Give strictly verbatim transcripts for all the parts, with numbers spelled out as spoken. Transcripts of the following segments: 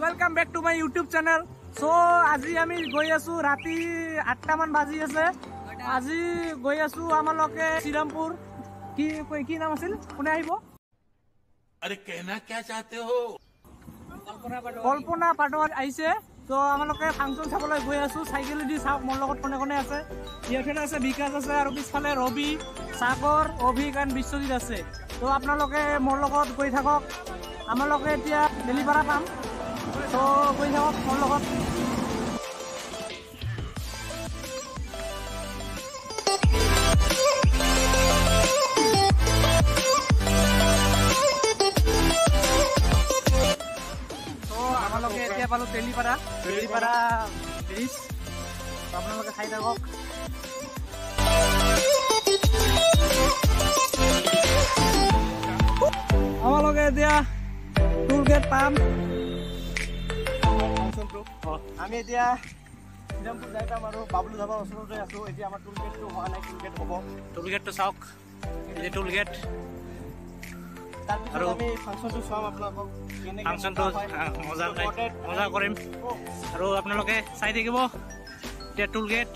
Welcome back to my YouTube channel. So আজি আমি গৈ আছো ৰাতি আঠটা মান বাজি আছে। আজি গৈ আছো আমালোকে শ্ৰীৰামপুৰ। কি কি নাম আছিল কোনে আহিব? अरे कहना क्या चाहते हो? কল্পনা পাটোৱাৰী আহিছে। তো আমালোকে ফাংচন চাবলৈ গৈ আছো। সাইকেল দি চাওক মোৰ লগত কোনে কোনে আছে। ইয়াতে আছে বিকাশ আছে আৰু পিছফালে ৰবি, সাগৰ, অভিক আৰু বিশ্বজিৎ আছে। তো আপোনালোকে মোৰ লগত গৈ থাকক। আমালোকে এতিয়া ডেলিভাৰা পাম। তো গৈ থাকক মোৰ লগত। আমালোকে এতিয়া পালো তেলিপাৰা তেলিপাৰা ব্ৰিজ। আপোনালোকে চাই থাকক। আমালোকে এতিয়া টুল গেট পাম। আমি এতিয়া শ্ৰীৰামপুৰ যাই পাম আৰু বাবলু ধাবাৰ ওচৰতে আছো। এতিয়া আমাৰ টুল গেটটো হোৱা নাই। টুল গেট হ'ব। টুল গেটটো চাওক। এই টুল গেট আৰু আমি ফাংচনটো চাম। আপোনালোকক ফাংচনটো মজা মজা কৰিম আৰু আপোনালোকে চাই থাকিব। এতিয়া টুল গেট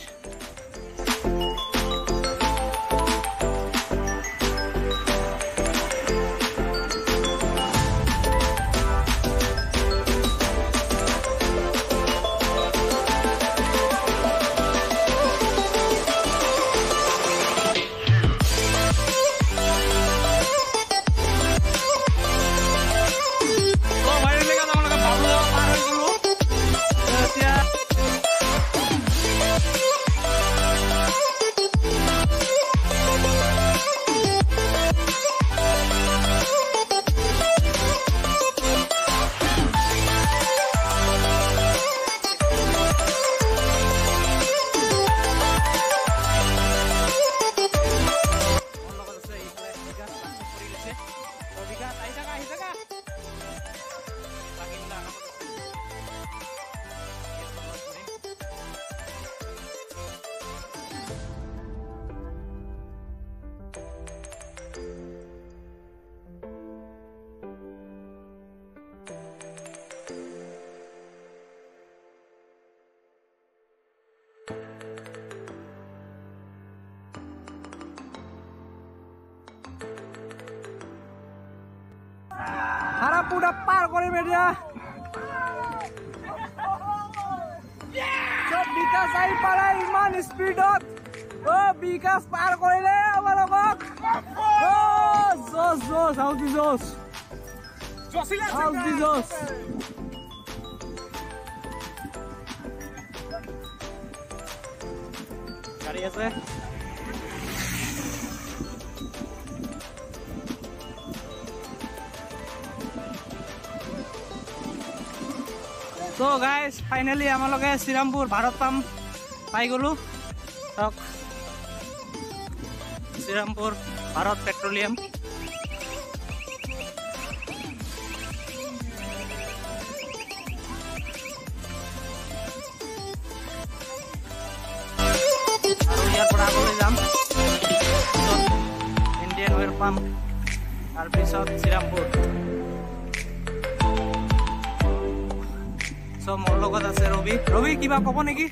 হাৰা পুৰা পাৰ কৰিম এতিয়া। চব বিকাশ আহি পালে ইমান স্পীডত। অ বিকাশ পাৰ কৰিলে আমালোকক। অ জোচ জোচ হাউদি জোচ হাউদি জোচ। গাড়ী আছে। তো গাইজ ফাইনেলি আমালোকে শ্ৰীৰামপুৰ ভাৰত পাম পাই গলো। চাওক শ্ৰীৰামপুৰ ভাৰত পেট্ৰলিয়াম। আৰু ইয়াৰ পৰা আগলৈ যাম। ইণ্ডিয়ান অইল পাম্প, তাৰপিছত শ্ৰীৰামপুৰ। মোৰ লগত আছে ৰবি। ৰবি কিবা কব নেকি?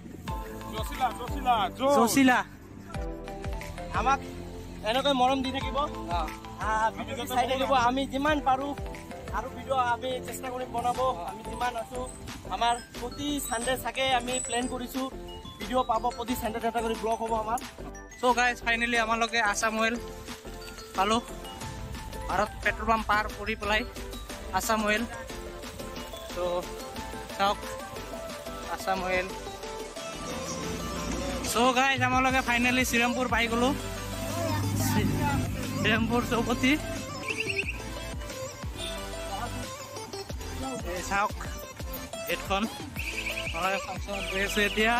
জচিলা আমাক এনেকৈ মৰম দি থাকিব, ভিডিঅ' চাই থাকিব। আমি যিমান পাৰো আৰু ভিডিঅ' আমি চেষ্টা কৰিম বনাব। আমি যিমান আছো আমাৰ প্ৰতি চানডে চাগে আমি প্লেন কৰিছো ভিডিঅ' পাব। প্ৰতি চানডে এটা কৰি ব্লগ হ'ব আমাৰ। চ' গাইজ ফাইনেলি আমালোকে আছাম অইল পালো। ভাৰত পেট্ৰল পাম্প পাৰ কৰি পেলাই আছাম অইল। ত' চাওক আছাম অইল। চ' গাইজ আমালোকে ফাইনেলি শ্ৰীৰামপুৰ পাই গলো। শ্ৰীৰামপুৰ চৌপতি চাওক গেটখন। আমালোকে ফাংচন গৈ আছো এতিয়া।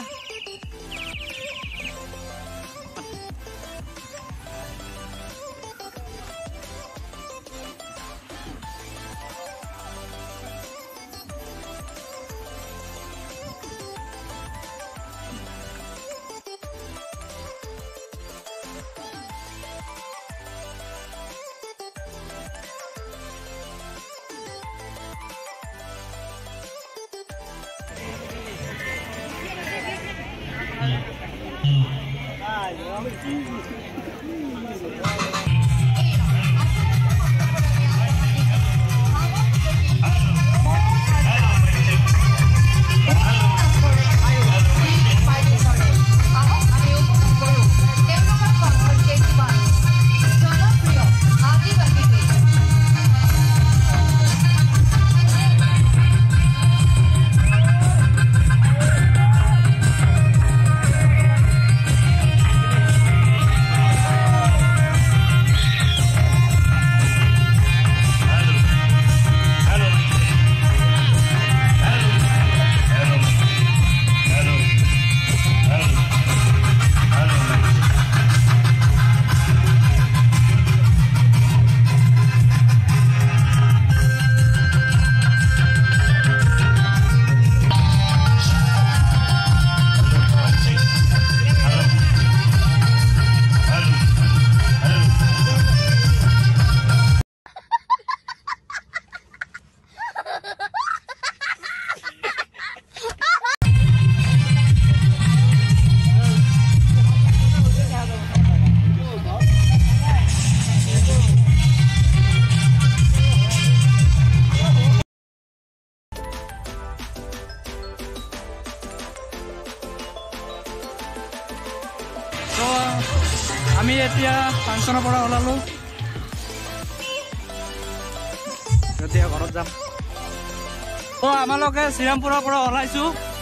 আমি এতিয়া ফাংচনৰ পৰা ওলালো এতিয়া ঘৰত যাম। তো আমালোকে শ্ৰীৰামপুৰৰ পৰা ওলাইছো।